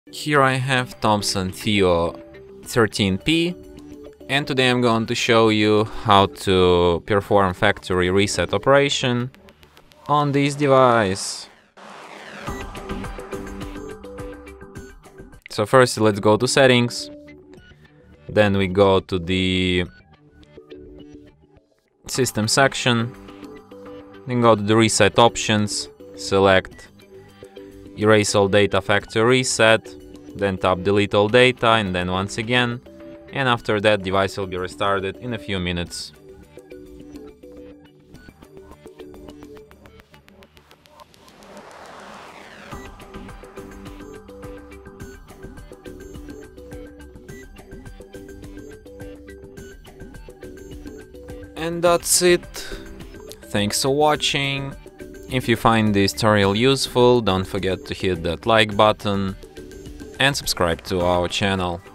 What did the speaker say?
Here I have Thomson Theo 13P, and today I'm going to show you how to perform factory reset operation on this device. So first let's go to settings, then we go to the system section, then go to the reset options, select erase all data factory reset, then tap delete all data and then once again, and after that device will be restarted in a few minutes. And that's it. Thanks for watching. If you find this tutorial useful, don't forget to hit that like button and subscribe to our channel.